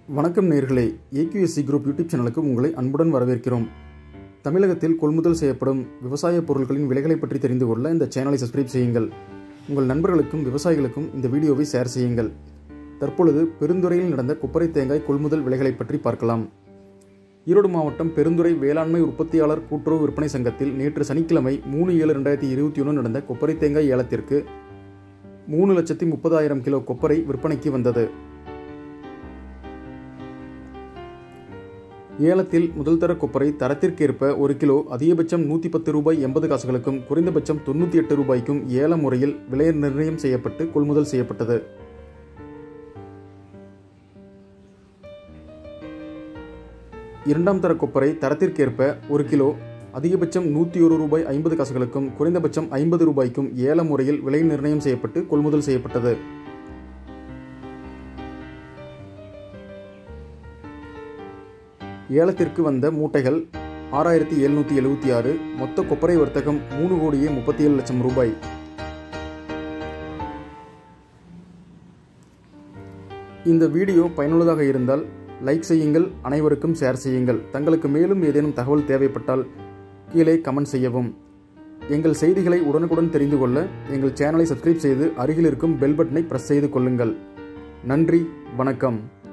வணக்கம் நேயர்களே, AQSC group YouTube சேனலுக்கு உங்களை அன்புடன் வரவேற்கிறோம். தமிழகத்தில் கொள்முதல் செய்யப்படும் விவசாய பொருட்களின் விலைகளை பற்றி தெரிந்து கொள்ள இந்த சேனலை சப்ஸ்கிரைப் செய்யுங்கள். உங்கள் நண்பர்களுக்கும் விவசாயிகளுக்கும் இந்த வீடியோவை ஷேர் செய்யுங்கள். தற்பொழுது பெருந்துறையில் நடந்த கொப்பரை தேங்காய் கொள்முதல் விலைகளை பற்றி பார்க்கலாம். ஈரோடு மாவட்டம் பெருந்துறை வேளாண்மை உற்பத்தியாளர் கூட்டுறவு விற்பனை சங்கத்தில் நேற்று சனிக்கிழமை 3/7/2021 நடந்த கொப்பரை தேங்காய் ஏலத்திற்கு 3,30,000 கிலோ கொப்பரை விற்பனைக்கு வந்தது. ஏலத்தில் முதல் தர கொப்பரை தரத்திற்கேற்ப 1 கிலோ அதிகபட்சம் ₹110.80 குறைந்தபட்சம் ₹98 ஏல முறையில் விலை நிர்ணயம் செய்யப்பட்டு கொள்முதல் செய்யப்பட்டது. இரண்டாம் தர கொப்பரை தரத்திற்கேற்ப 1 கிலோ அதிகபட்சம் ₹101.50 குறைந்தபட்சம் ₹50 ஏல முறையில் விலை நிர்ணயம் செய்யப்பட்டு கொள்முதல் செய்யப்பட்டது. ஏலத்திற்கு வந்த மூட்டைகள் 6,776. மொத்த கொப்பரை வர்த்தகம் ₹3,37,00,000. இந்த வீடியோ பயனுள்ளதாக இருந்தால் லைக் செய்யுங்கள், அனைவருக்கும் ஷேர் செய்யுங்கள். தங்களுக்கு மேலும் ஏதேனும் தகவல் தேவைப்பட்டால் கீழே கமெண்ட் செய்யவும். எங்கள் செய்திகளை உடனுக்குடன் தெரிந்து கொள்ள எங்கள் சேனலை சப்ஸ்கிரைப் செய்து அருகில் இருக்கும் பெல் பட்டனை பிரஸ் செய்து கொள்ளுங்கள். நன்றி, வணக்கம்.